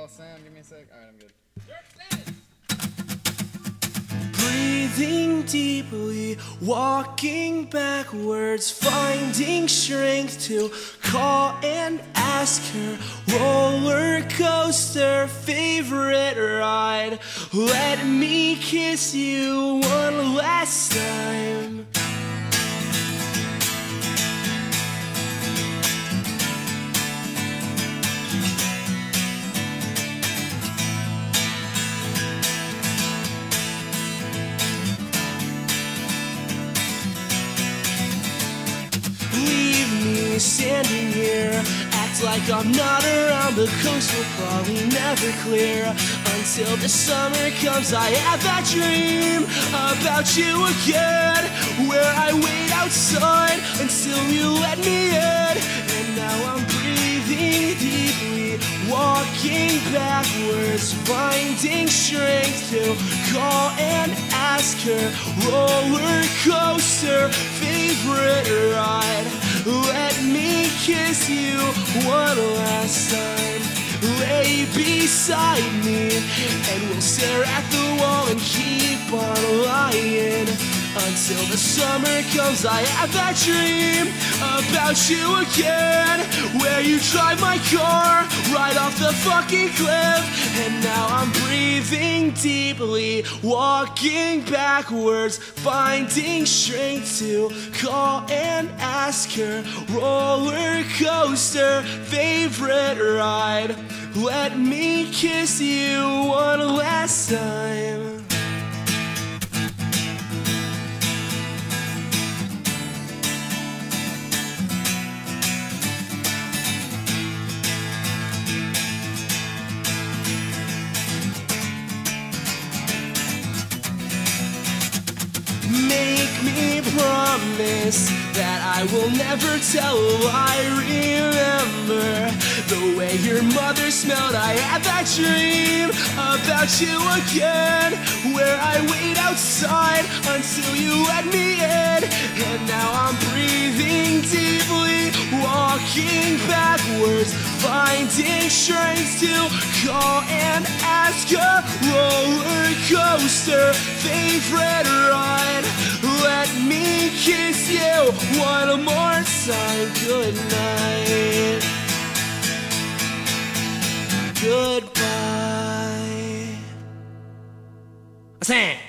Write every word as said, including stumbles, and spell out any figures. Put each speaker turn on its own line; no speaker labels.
all sound. Give me a sec. Alright, I'm good.
Breathing deeply, walking backwards, finding strength to call and ask her. Roller coaster, favorite ride. Let me kiss you one last time. Standing here, act like I'm not around. The coast will probably never clear until the summer comes. I have that dream about you again, where I wait outside until you let me in. And now I'm breathing deeply, walking backwards, finding strength to call and ask her. Roller coaster, favorite ride. Let me kiss you one last time. Lay beside me and we'll stare at the wall and keep on lying until the summer comes. I have that dream about you again, where you drive my car right off the fucking cliff. And now I'm breathing deeply, walking backwards, finding strength to call and ask her. Roller coaster, favorite ride. Let me kiss you one last time. Make me promise that I will never tell a lie. Remember the way your mother smelled. I had that dream about you again, where I wait outside until you let me in. And now I'm breathing deeply, walking backwards, finding strength to call and ask her. Roller coaster, favorite ride. Let me kiss you one more time. Good night. Goodbye. Sam.